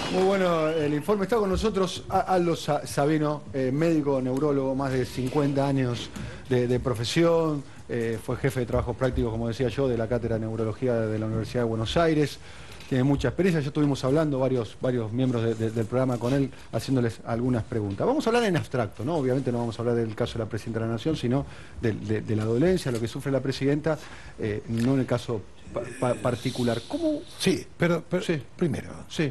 Muy bueno el informe. Está con nosotros Aldo Sabino, médico, neurólogo, más de 50 años de profesión. Fue jefe de trabajos prácticos, como decía yo, de la Cátedra de Neurología de la Universidad de Buenos Aires. Tiene mucha experiencia. Ya estuvimos hablando, varios miembros del programa con él, haciéndoles algunas preguntas. Vamos a hablar en abstracto, ¿no? Obviamente no vamos a hablar del caso de la Presidenta de la Nación, sino de la dolencia, lo que sufre la Presidenta, no en el caso particular. ¿Cómo? Sí, pero sí. Primero, sí.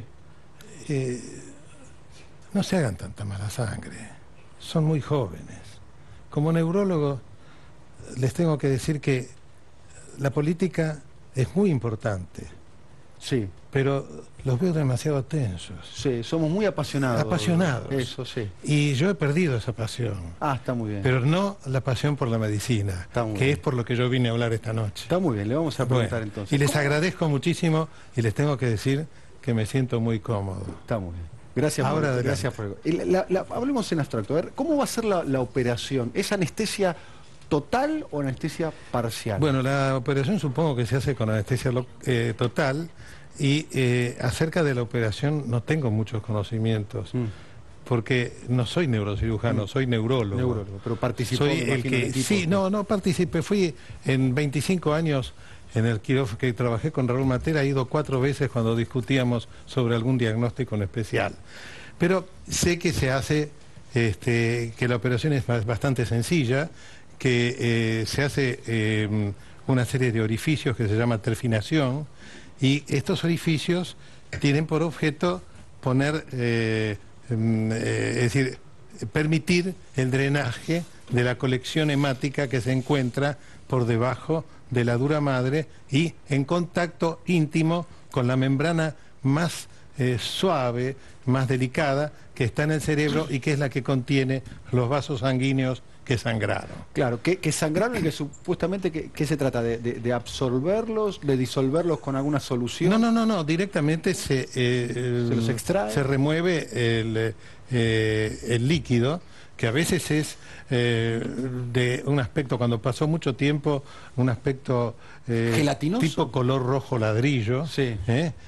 No se hagan tanta mala sangre. Son muy jóvenes. Como neurólogo, les tengo que decir que la política es muy importante. Sí. Pero los veo demasiado tensos. Sí, somos muy apasionados. Apasionados. Eso, sí. Y yo he perdido esa pasión. Ah, está muy bien. Pero no la pasión por la medicina, que es por lo que yo vine a hablar esta noche. Está muy bien, le vamos a preguntar entonces. Y les agradezco muchísimo y les tengo que decir que me siento muy cómodo. Está muy bien. Gracias. Ahora gracias por... hablemos en abstracto. A ver, ¿cómo va a ser la operación? ¿Es anestesia total o anestesia parcial? Bueno, la operación supongo que se hace con anestesia total y acerca de la operación no tengo muchos conocimientos. Porque no soy neurocirujano, soy neurólogo. Neurólogo, pero participó. Soy el que... Sí, no participé. Fui en 25 años en el quirófano que trabajé con Raúl Matera, he ido 4 veces cuando discutíamos sobre algún diagnóstico en especial. Pero sé que se hace, que la operación es bastante sencilla, que se hace una serie de orificios que se llama terfinación, y estos orificios tienen por objeto poner... es decir, permitir el drenaje de la colección hemática que se encuentra por debajo de la dura madre y en contacto íntimo con la membrana más suave, más delicada, que está en el cerebro y que es la que contiene los vasos sanguíneos que sangraron. Claro, que sangraron y que supuestamente, ¿qué se trata? ¿De absorberlos, de disolverlos con alguna solución? No, directamente se los extrae. Se remueve el líquido, que a veces es de un aspecto, cuando pasó mucho tiempo, un aspecto gelatinoso, tipo color rojo ladrillo, sí.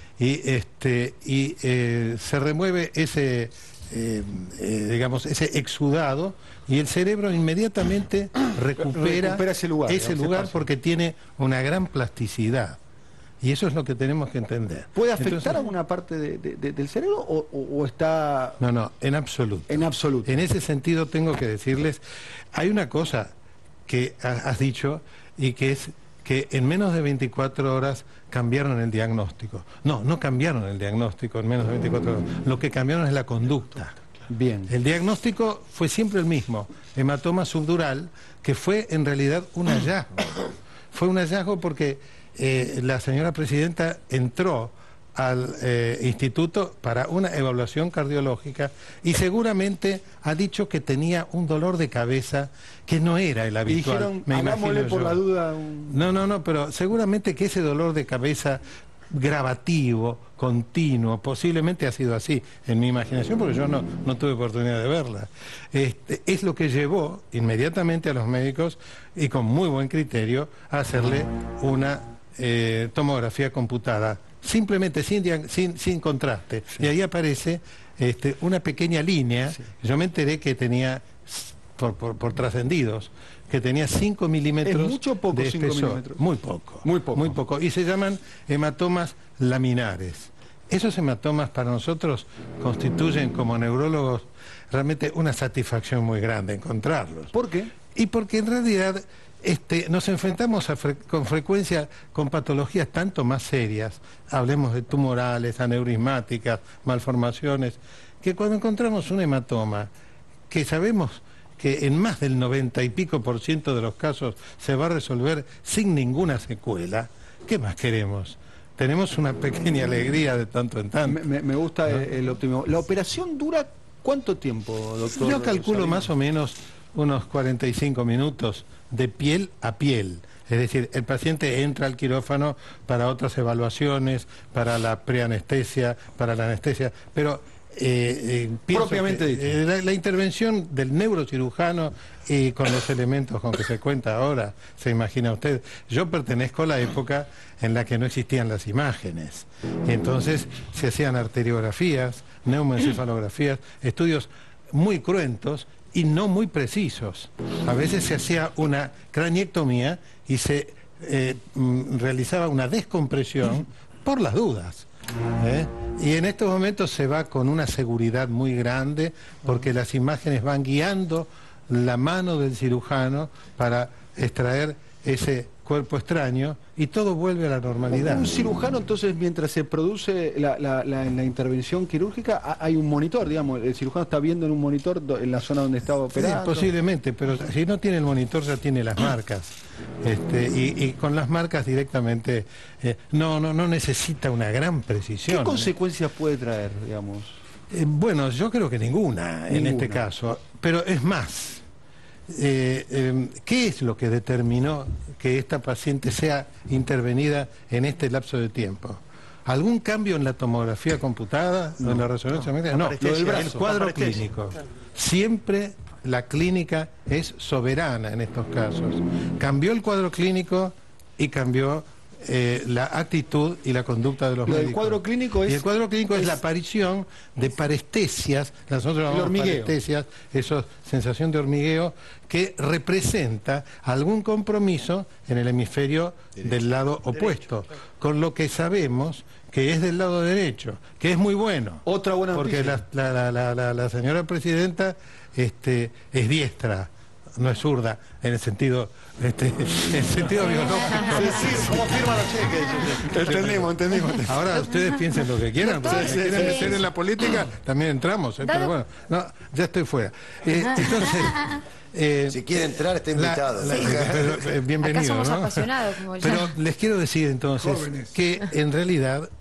Y se remueve ese... digamos, ese exudado, y el cerebro inmediatamente recupera ese lugar porque tiene una gran plasticidad. Y eso es lo que tenemos que entender. ¿Puede afectar alguna parte del cerebro o está...? No, en absoluto. En absoluto. En ese sentido tengo que decirles, hay una cosa que has dicho y que es que en menos de 24 horas cambiaron el diagnóstico. No cambiaron el diagnóstico en menos de 24 horas. Lo que cambiaron es la conducta. Bien. El diagnóstico fue siempre el mismo, hematoma subdural, que fue en realidad un hallazgo. Fue un hallazgo porque la señora Presidenta entró al instituto para una evaluación cardiológica y seguramente ha dicho que tenía un dolor de cabeza que no era el habitual. Y dijeron, hagámosle por la duda No, pero seguramente que ese dolor de cabeza gravativo, continuo, posiblemente ha sido así en mi imaginación, porque yo no tuve oportunidad de verla. Es lo que llevó inmediatamente a los médicos, y con muy buen criterio, a hacerle una tomografía computada, simplemente sin contraste. Sí. Y ahí aparece una pequeña línea. Sí. Yo me enteré que tenía, por trascendidos, que tenía 5 milímetros. ¿Es mucho o poco, de 5 milímetros? Muy poco. Muy poco. Muy poco. Y se llaman hematomas laminares. Esos hematomas para nosotros constituyen, como neurólogos, realmente una satisfacción muy grande encontrarlos. ¿Por qué? Y porque en realidad nos enfrentamos con frecuencia con patologías tanto más serias, hablemos de tumorales, aneurismáticas, malformaciones, que cuando encontramos un hematoma, que sabemos que en más del 90 y pico % de los casos se va a resolver sin ninguna secuela, ¿qué más queremos? Tenemos una pequeña alegría de tanto en tanto. Me gusta, ¿no?, el optimismo. ¿La operación dura cuánto tiempo, doctor? Yo calculo más o menos unos 45 minutos de piel a piel. Es decir, el paciente entra al quirófano para otras evaluaciones, para la preanestesia, para la anestesia, pero propiamente dicho. La intervención del neurocirujano y con los elementos con que se cuenta ahora, se imagina usted, yo pertenezco a la época en la que no existían las imágenes, y entonces se hacían arteriografías, neumoencefalografías, estudios muy cruentos y no muy precisos. A veces se hacía una craniectomía y se realizaba una descompresión por las dudas. Y en estos momentos se va con una seguridad muy grande porque las imágenes van guiando la mano del cirujano para extraer ese cuerpo extraño y todo vuelve a la normalidad. Un cirujano, entonces, mientras se produce la intervención quirúrgica, hay un monitor, digamos, el cirujano está viendo en un monitor en la zona donde estaba operando. Sí, posiblemente, pero si no tiene el monitor ya tiene las marcas. Y con las marcas directamente no necesita una gran precisión. ¿Qué consecuencias puede traer, digamos? Bueno, yo creo que ninguna en este caso, pero es más. ¿Qué es lo que determinó que esta paciente sea intervenida en este lapso de tiempo? ¿Algún cambio en la tomografía computada o en la resonancia magnética? No, el cuadro clínico. Siempre la clínica es soberana en estos casos. Cambió el cuadro clínico y cambió la actitud y la conducta de los médicos. El cuadro clínico es... Y el cuadro clínico es la aparición de parestesias, nosotros llamamos parestesias, esa sensación de hormigueo que representa algún compromiso en el hemisferio del lado opuesto, con lo que sabemos que es del lado derecho, que es muy bueno. Otra buena noticia. Porque la señora presidenta es diestra, no es zurda, en el sentido biológico. Sí, como firma los cheques. Entendimos. Ahora ustedes piensen lo que quieran, porque si quieren meter en la política, también entramos, pero bueno, no, ya estoy fuera. Entonces... si quiere entrar, está invitado. Bienvenido. Acá somos ¿no? apasionados, como yo. Pero les quiero decir entonces que en realidad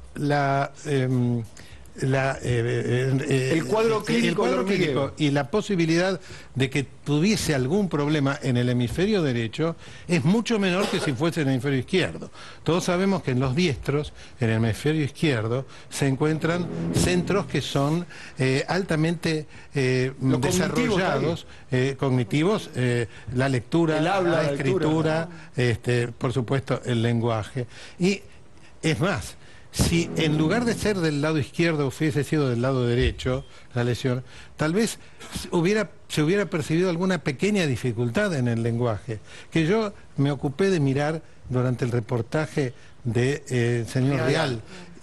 el cuadro clínico y la posibilidad de que tuviese algún problema en el hemisferio derecho es mucho menor que si fuese en el hemisferio izquierdo. Todos sabemos que en los diestros, en el hemisferio izquierdo, se encuentran centros que son altamente desarrollados, cognitivos, la lectura, la escritura, por supuesto el lenguaje. Y es más, si en lugar de ser del lado izquierdo hubiese sido del lado derecho la lesión, tal vez se hubiera percibido alguna pequeña dificultad en el lenguaje, que yo me ocupé de mirar durante el reportaje de señor Real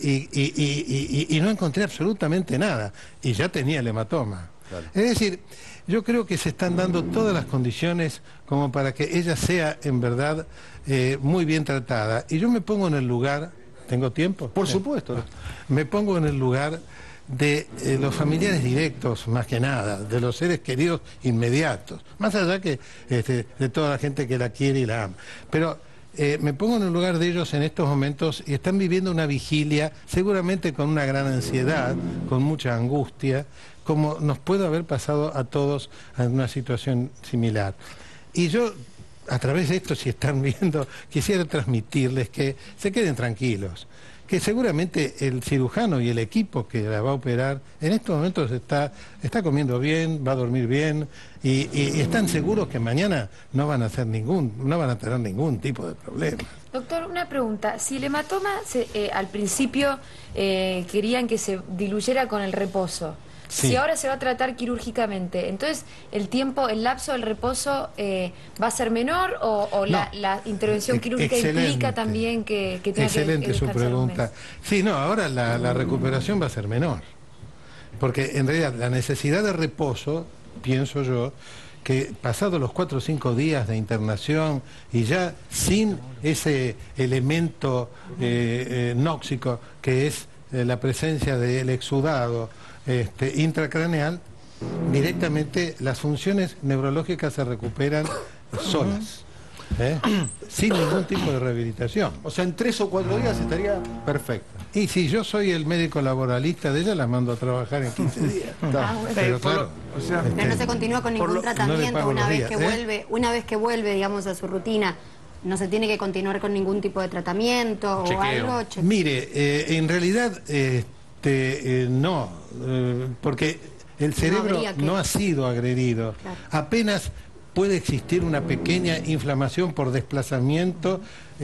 y no encontré absolutamente nada, y ya tenía el hematoma. Claro. Es decir, yo creo que se están dando todas las condiciones como para que ella sea en verdad muy bien tratada, y yo me pongo en el lugar... ¿Tengo tiempo? Por supuesto. Me pongo en el lugar de los familiares directos, más que nada, de los seres queridos inmediatos, más allá que de toda la gente que la quiere y la ama. Pero me pongo en el lugar de ellos en estos momentos y están viviendo una vigilia, seguramente con una gran ansiedad, con mucha angustia, como nos puede haber pasado a todos en una situación similar. Y yo... a través de esto, si están viendo, quisiera transmitirles que se queden tranquilos, que seguramente el cirujano y el equipo que la va a operar en estos momentos está comiendo bien, va a dormir bien y están seguros que mañana no van a tener ningún tipo de problema. Doctor, una pregunta. Si el hematoma al principio querían que se diluyera con el reposo, sí. Si ahora se va a tratar quirúrgicamente, entonces el lapso del reposo va a ser menor o no, la intervención quirúrgica implica también que tenga excelente que su pregunta. Sí, no, ahora la recuperación va a ser menor, porque en realidad la necesidad de reposo, pienso yo, que pasados los 4 o 5 días de internación y ya sin ese elemento nóxico que es la presencia del exudado intracraneal, directamente las funciones neurológicas se recuperan solas, sin ningún tipo de rehabilitación. O sea, en 3 o 4 días estaría perfecta. Y si yo soy el médico laboralista de ella, la mando a trabajar en 15 días. Pero claro, o sea, pero no se continúa con ningún tratamiento no una vez que vuelve, digamos, a su rutina. ¿No se tiene que continuar con ningún tipo de tratamiento o algo? Mire, en realidad No, porque el cerebro no ha sido agredido. Claro. Apenas puede existir una pequeña inflamación por desplazamiento,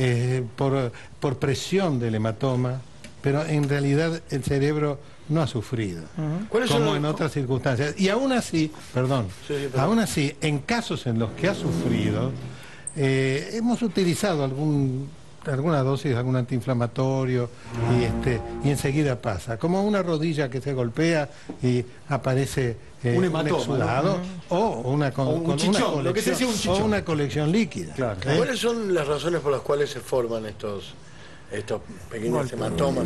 por presión del hematoma, pero en realidad el cerebro no ha sufrido, como en otras circunstancias. Y aún así, aún así, en casos en los que ha sufrido, hemos utilizado alguna dosis, algún antiinflamatorio y enseguida pasa, como una rodilla que se golpea y aparece un hematoma, exudado, ¿no? O una colección líquida. Claro. ¿Cuáles son las razones por las cuales se forman estos pequeños hematomas?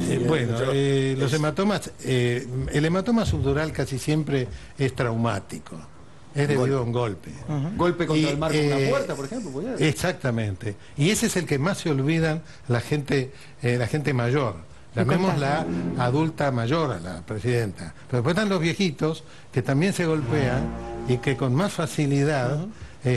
Los hematomas, el hematoma subdural casi siempre es traumático. Es debido a un golpe. Golpe contra el marco de una puerta, por ejemplo. Exactamente. Y ese es el que más se olvidan la gente mayor. Llamémosla adulta mayor a la presidenta. Pero después están los viejitos que también se golpean y que con más facilidad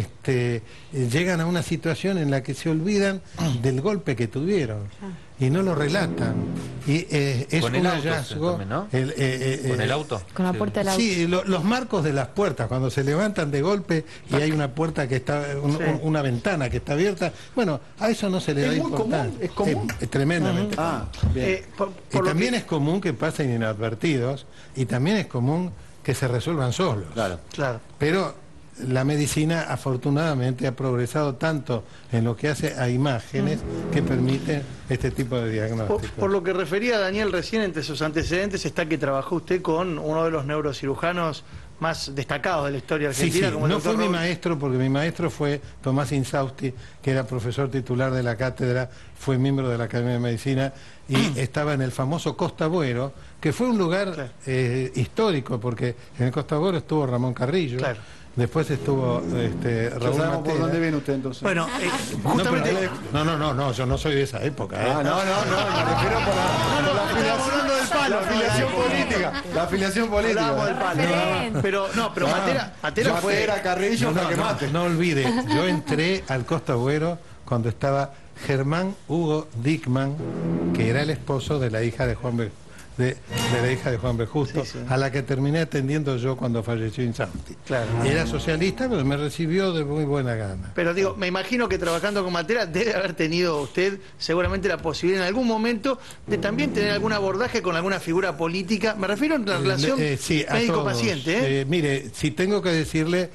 llegan a una situación en la que se olvidan del golpe que tuvieron y no lo relatan. Y es un hallazgo. También, ¿no? ¿Con el auto? Con la puerta del auto. Sí, los marcos de las puertas, cuando se levantan de golpe y hay una puerta que está, una ventana que está abierta, bueno, a eso no se le da importancia. ¿Es común? Es tremendamente. Bien. Y también es común que pasen inadvertidos y también es común que se resuelvan solos. Claro. Pero la medicina afortunadamente ha progresado tanto en lo que hace a imágenes que permiten este tipo de diagnósticos. Por lo que refería Daniel recién, entre sus antecedentes está que trabajó usted con uno de los neurocirujanos más destacados de la historia argentina. Sí, como el no fue doctor mi maestro, porque mi maestro fue Tomás Insausti, que era profesor titular de la cátedra, fue miembro de la Academia de Medicina y estaba en el famoso Costa Buero, que fue un lugar histórico, porque en el Costa Buero estuvo Ramón Carrillo. Claro. Después estuvo Raúl Sabemos por Matera. dónde viene usted entonces. Bueno, justamente... No, yo no soy de esa época. No, me refiero por la afiliación política. La afiliación política. Hablamos del palo. Pero Matera fue... Carrillo, No olvide, yo entré al Costa Buero cuando estaba Germán Hugo Dickman, que era el esposo de la hija de Juan B. De la hija de Juan B. Justo, a la que terminé atendiendo yo cuando falleció Insausti. Claro. Era socialista, pero me recibió de muy buena gana. Pero digo, me imagino que trabajando con Matera debe haber tenido usted seguramente la posibilidad en algún momento de también tener algún abordaje con alguna figura política. Me refiero en la relación médico-paciente. Mire, si tengo que decirle,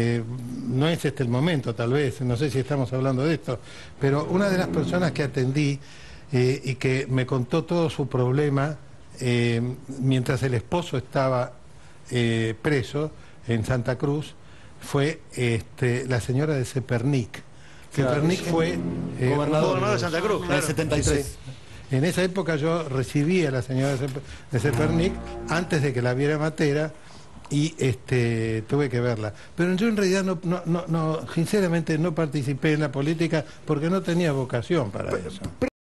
no es este el momento, tal vez, no sé si estamos hablando de esto, pero una de las personas que atendí y que me contó todo su problema, mientras el esposo estaba preso en Santa Cruz, fue la señora de Cepernic. Cepernic fue gobernador de Santa Cruz, en el 73. En esa época yo recibí a la señora de Cepernic antes de que la viera Matera y tuve que verla. Pero yo en realidad sinceramente no participé en la política porque no tenía vocación para eso.